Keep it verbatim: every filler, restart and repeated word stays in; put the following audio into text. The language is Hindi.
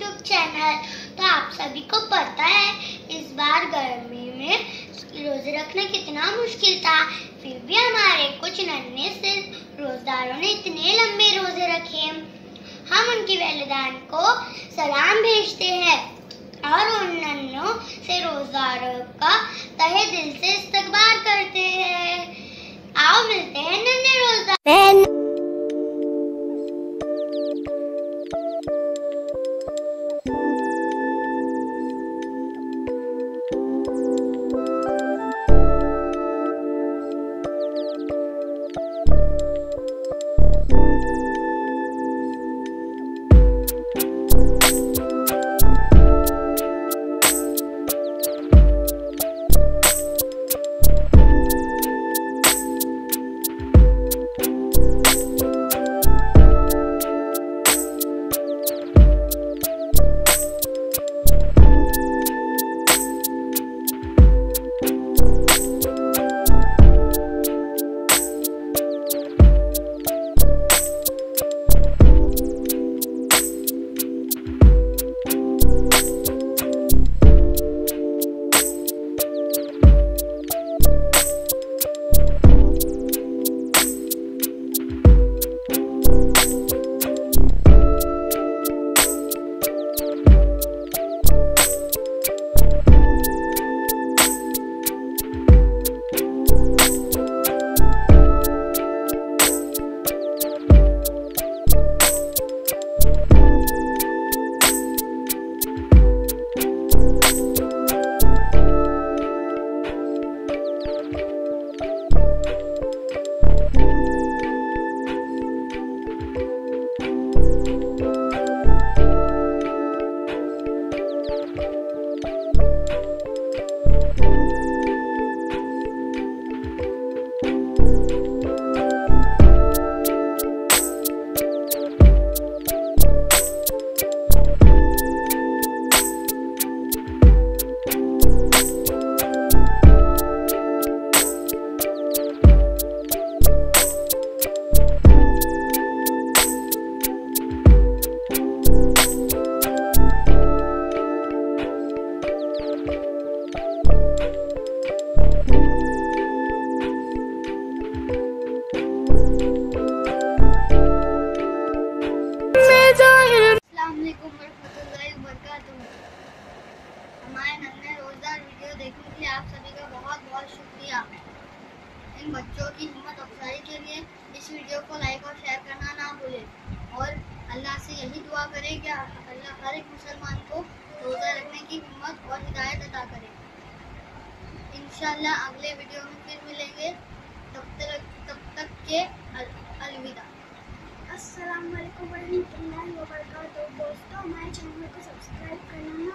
YouTube channel. तो आप सभी को पता है इस बार गर्मी में रोजे रखना कितना मुश्किल था, फिर भी हमारे कुछ नन्हे से रोजेदारों ने इतने लंबे रोजे रखे। हम उनकी वैलिदान को सलाम भेजते हैं और उन नन्हों से रोजेदारों का तहे दिल से इस्तकबाल करते हैं। आओ मिलते हैं नन्हे रोजेदार। हमारे नन्हे रोजगार वीडियो देखने के लिए आप सभी का बहुत बहुत शुक्रिया। इन बच्चों की हिम्मत अफजाई के लिए इस वीडियो को लाइक और शेयर करना ना भूलें और अल्लाह से यही दुआ करें कि अल्लाह हर एक मुसलमान को रोज़ा रखने की हिम्मत और हिदायत अता करे। इंशाअल्लाह अगले वीडियो में फिर मिलेंगे, तब तक तब तक के अलविदा। अस्सलाम वालेकुम वरहमतुल्लाहि वबरकातुहू। दोस्तों हमारे चैनल को सब्सक्राइब करना